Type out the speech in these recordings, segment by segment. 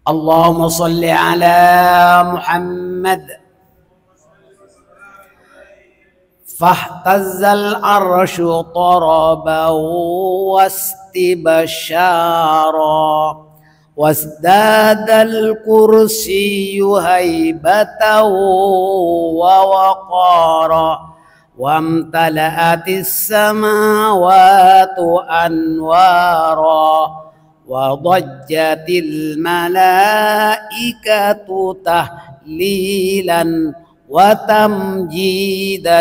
اللهم صل على محمد. فاهتز العرش طربا واستبشارا وازداد الكرسي هيبة ووقارا وامتلأت السماوات أنوارا وضجت الملائكة تهليلا وتمجيدا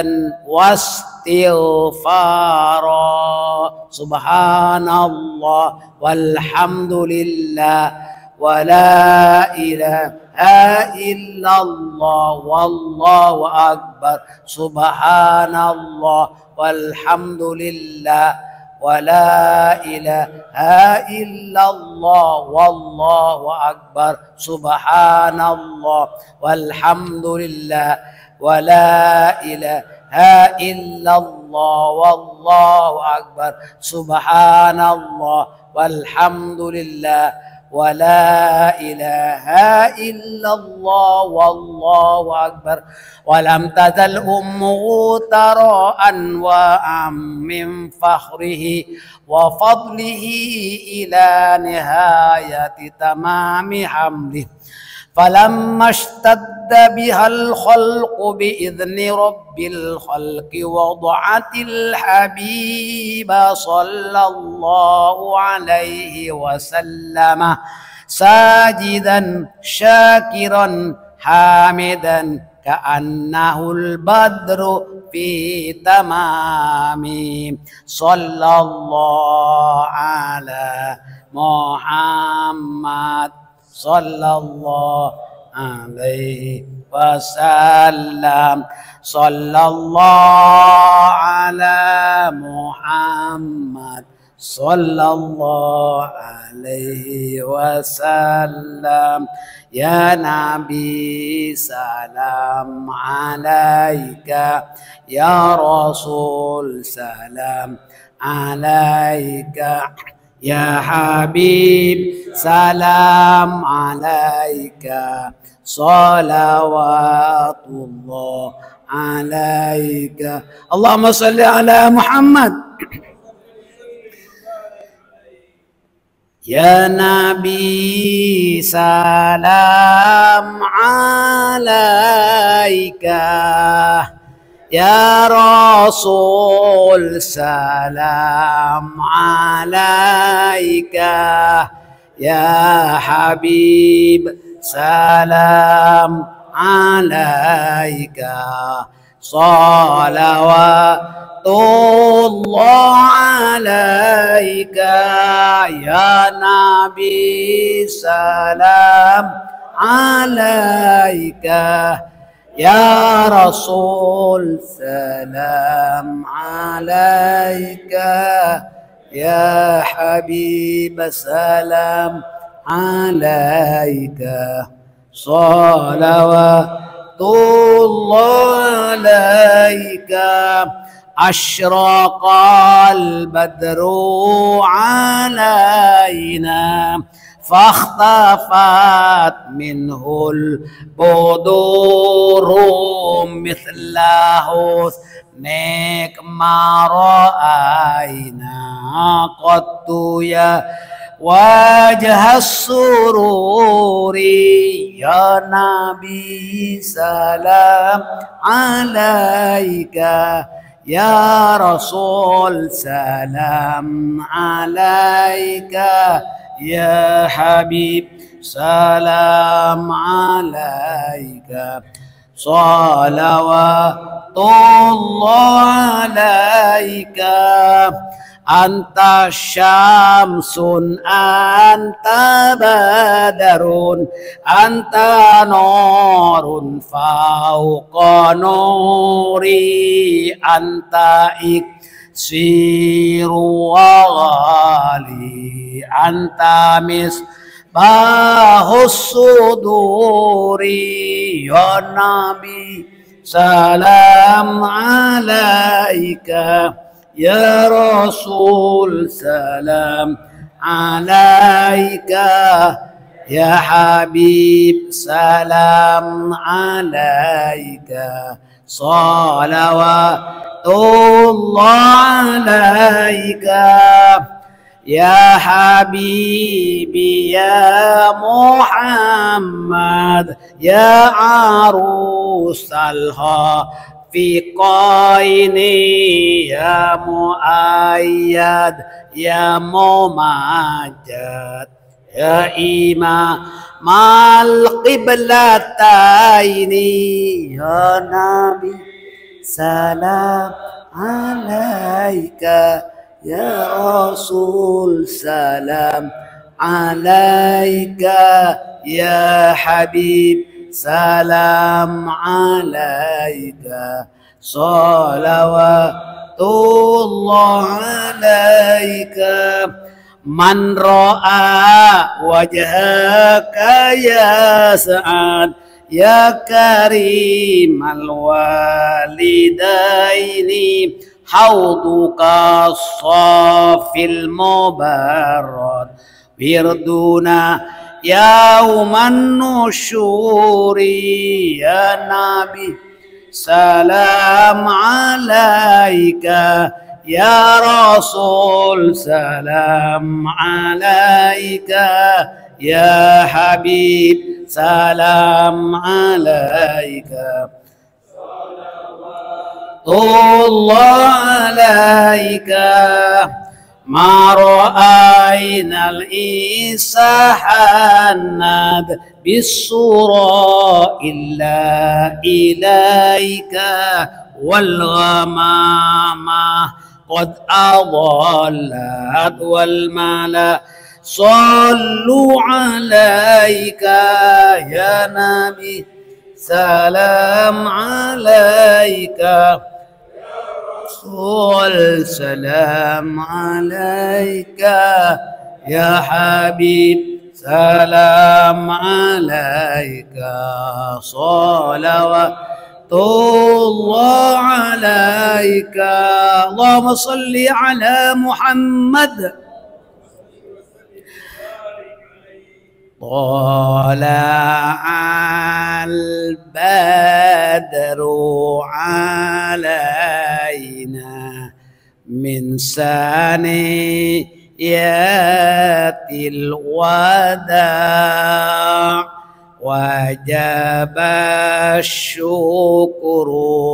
واستغفارا. سبحان الله والحمد لله ولا إله إلا الله والله أكبر. سبحان الله والحمد لله ولا إله إلا الله والله أكبر. سبحان الله والحمد لله ولا إله إلا الله والله أكبر. سبحان الله والحمد لله ولا إله إلا الله والله أكبر. ولم تزل أمه ترى أنواعا من فخره وفضله إلى نهاية تمام حمله. فلما اشتد بها الخلق بإذن رب الخلق وضعت الحبيب صلى الله عليه وسلم ساجدا شاكرا حامدا كأنه البدر في تمام. صلى الله على محمد صلى الله عليه وسلم. صلى الله على محمد صلى الله عليه وسلم. يا نبي سلام عليك، يا رسول سلام عليك، يا حبيب سلام عليك، صلوات الله عليك. اللهم صل على محمد. يا نبي سلام عليك، يا رسول سلام عليك، يا حبيب سلام عليك، صلوات الله عليك. يا نبي سلام عليك، يا رسول سلام عليك، يا حبيب سلام عليك، صلوات الله عليك. أشرق البدر علينا فاختفت منه البدور مثل حسنك ما رأينا قط يا وجه السرور. يا نبي سلام عليك، يا رسول سلام عليك، يا حبيب سلام عليك، صلوات الله عليك. أنت شمس أنت بدر أنت نور فوق نوري، أنت إكسير وغالي، أنت مصباح الصدور. يا نبي سلام عليك، يا رسول سلام عليك، يا حبيب سلام عليك صلوات الله عليك يا حبيبي يا محمد يا عروس الحافقين يا مؤيد يا ممجد يا إمام القبلتين يا نبي سلام عليك يا رسول سلام عليك يا حبيب سلام عليك صلوات الله عليك من رأى وجهك يا سعد يا كريم الوالدين حوضك الصافي المبرد وردنا يوم النشور يا نبي سلام عليك يا رسول سلام عليك يا حبيب سلام عليك الله عليك ما رأينا العيسى حناد بالصورة إلا إليك والغمامة قد أضلت والملا صلوا عليك يا نبي سلام عليك رسول سلام عليك يا حبيب سلام عليك صلوات الله عليك اللهم صل على محمد طلع البدر علينا من ثنيات الوداع وجب الشكر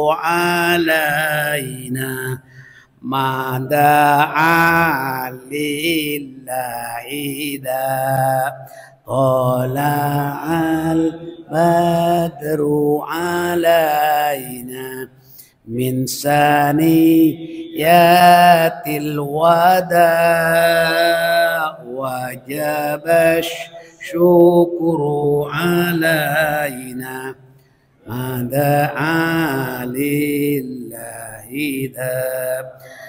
علينا ما دعا لله ذا طلع البدر علينا من ثنيات الوداع وجب الشكر علينا ما دعا لله ذا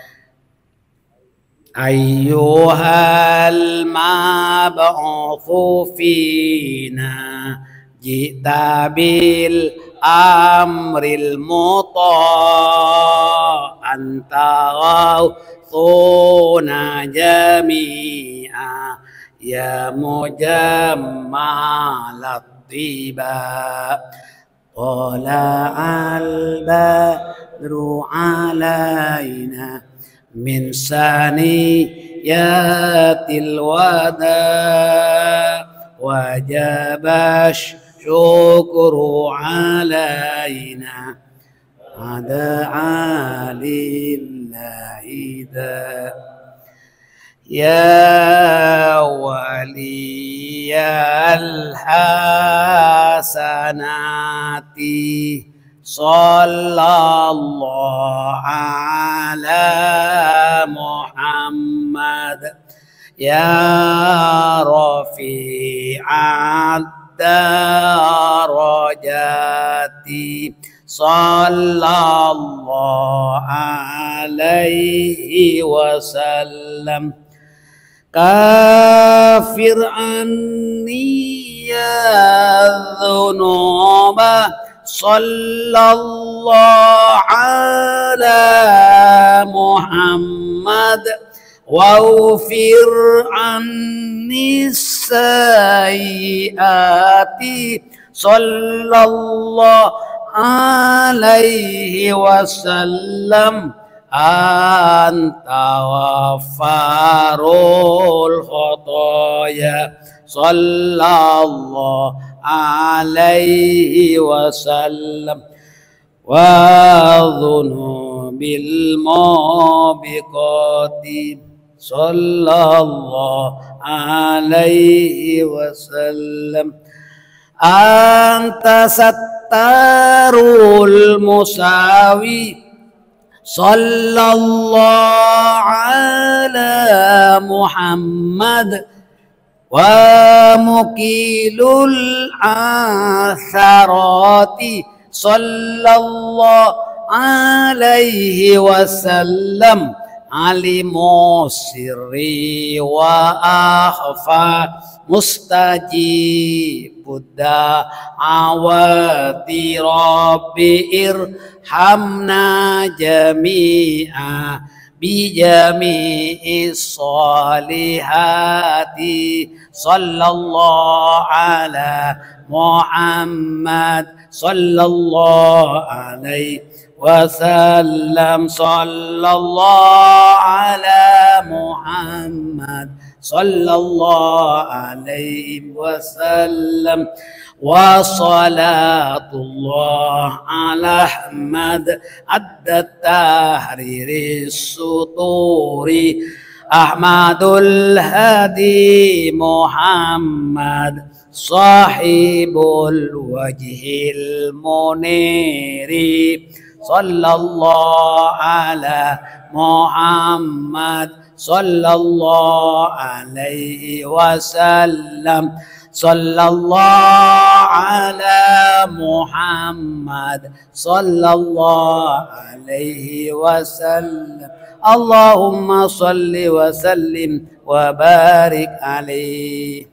أيها المبعوث فينا جئت بالأمر المطاع أنت غوثنا جميعا يا مجمل الطيبة طلع البدر علينا من ثنيات الوداع وجب الشكر علينا دعا لله ذا يا ولي الحسنات صلى الله على محمد يا رفيع الدرجات صلى الله عليه وسلم كفر عني يا الذنوب صلى الله على محمد واغفر عني السيئات صلى الله عليه وسلم أنت غفار الخطايا صلى الله عليه وسلم وذنوب الموبقات صلى الله عليه وسلم أنت ستار المساوي صلى الله على محمد ومكيل العثرات صلى الله عليه وسلم علم السر وأخفى مستجيب الدعوات رب ارحمنا جميعا بجميع الصالحات صلى الله على محمد صلى الله عليه وسلم صلى الله على محمد صلى الله عليه وسلم وصلاة الله على أحمد عد تحرير السطور أحمد الهادي محمد صاحب الوجه المنير صلى الله على محمد صلى الله عليه وسلم صلى الله على محمد صلى الله عليه وسلم اللهم صل وسلم وبارك عليه.